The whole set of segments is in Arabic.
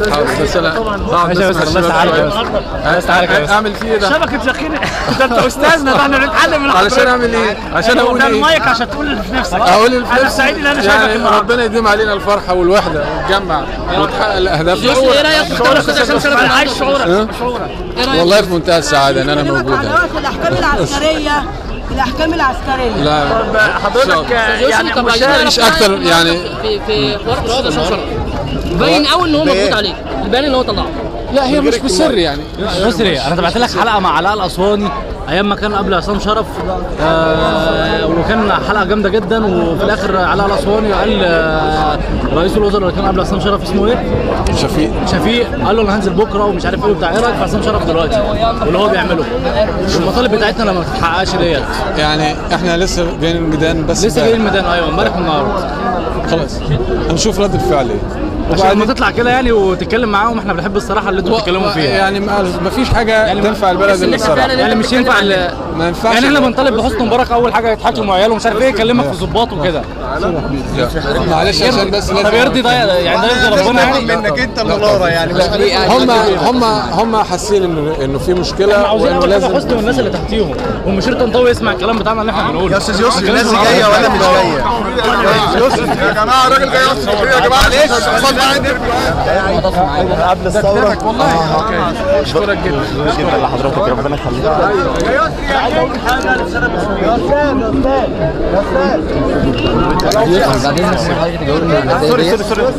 بس اعمل فيه ده شبكه يقين. ده انت استاذنا، ده احنا بنتعلم من علشان اعمل ايه؟ عشان اقول ده ايه؟ المايك عشان تقول اللي في نفسك. اقول اللي في انا نفسي. سعيد ان انا يعني شايفك ربنا يديم علينا الفرحه والوحده ونتجمع ونتحقق الاهداف. ايه رايك؟ شعورك عايز شعورك. والله في منتهى السعاده ان انا موجود هنا. الاحكام العسكريه لا حضرتك يعني مش اكتر يعني في حوار رائد عصام شرف باين قوي ان هو مضغوط عليه، البيان اللي هو طلعه. لا هي مش بالسر يعني. بص ليه انا تبعت لك حلقه مع علاء الاسواني ايام ما كان قبل عصام شرف، وكان حلقه جامده جدا، وفي الاخر علاء الاسواني قال رئيس الوزراء اللي كان قبل عصام شرف اسمه ايه؟ شفيق قال له انا هنزل بكره ومش عارف ايه وبتاع. ايه رايك في عصام شرف دلوقتي واللي هو بيعمله؟ المطالب بتاعتنا لما تتحققش ديت. يعني احنا لسه جايين الميدان، بس لسه جايين الميدان. ايوه امبارح والنهارده. خلاص هنشوف رد الفعل ايه. عشان لما تطلع كده يعني وتتكلم معاهم، احنا بنحب الصراحه اللي انتوا بتتكلموا فيها. يعني ما فيش حاجه يعني تنفع البلد الا الصراحه. يعني مش ينفع ما ينفعش. يعني احنا بنطالب بحسني مبارك اول حاجه يتحاكم وعياله ومش عارف ايه، يكلمك في ظباط وكده. معلش عشان بس طب يرضي ده يعني ده يرضي ربنا يعني منك انت منوره يعني. هم حاسين انه في مشكله وانه لازم حسني والناس اللي تحتيهم ومشير طنطاوي يسمع الكلام بتاعنا اللي احنا بنقوله. يا استاذ يسري الناس دي جايه ولا مش جايه؟ يا جماعه الراجل جاي يا جماعه ليش؟ قبل الثوره والله. اشكرك جدا لحضرتك، ربنا يخليك. عايز اقول حاجه للشباب بعدين حضرتك تجاوبني على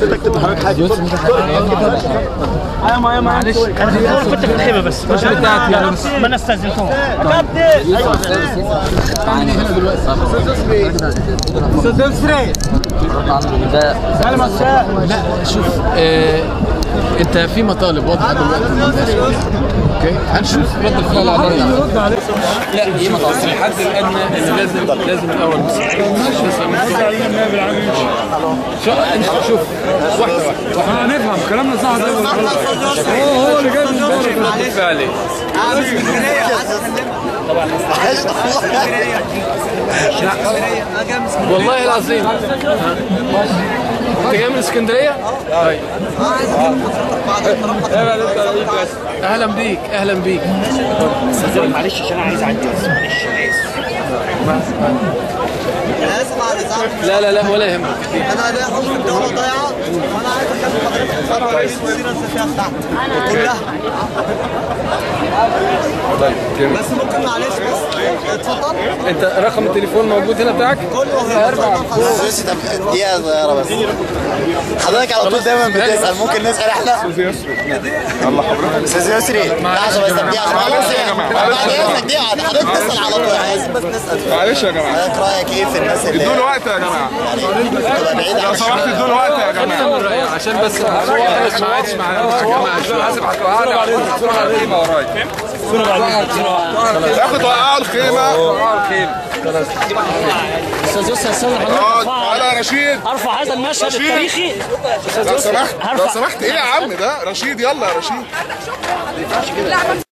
ايوه معلش انا كنت في الخيمه بس مش بتاعتي يعني، ما انا استاذنكم كابتن. هنا دلوقتي استاذ يسري سلام عليكم. لا شوف انت في مطالب واضحه دلوقتي من الناس. اوكي هنشوف رد الفعل عليها. لا في مطالب الحد الادنى انه لازم الاول شوف واحده هنفهم كلامنا صح زي ما هو اللي جاي من رد الفعل ايه؟ والله العظيم انت جاي من اسكندريه؟ طيب اهلا بيك اهلا بيك. معلش عشان انا عايز اعدي بس، معلش انا اسف. لا ولا يهمك. انا ده حكم الدوله ضايعه وانا عايز اكلم حضرتك رئيس الوزراء السياسيه بتاعتي كلها. طيب بس ممكن معلش بس اتفضل. انت رقم التليفون موجود هنا بتاعك؟ كله دقيقه صغيره بس. حضرتك على طول دايما بتسال، ممكن نسال احنا؟ يلا حضرتك استاذ يسري لحظه بس دقيقه بعد اذنك دقيقه حضرتك بتسال على طول، عايز بس نسال. معلش يا جماعه حضرتك رايك ايه في الناس اللي ادوا له وقت يا جماعه، لو سمحت ادوا له وقت يا جماعه عشان بس ما عادش معانا يا جماعه. حاسب هتوقعنا على الخيمه ورايا. ياخد وقعوا الخيمه. استاذ يوسف استاذن تعالى يا رشيد ارفع هذا المشهد التاريخي. لو سمحت ايه يا عم ده رشيد؟ يلا يا رشيد.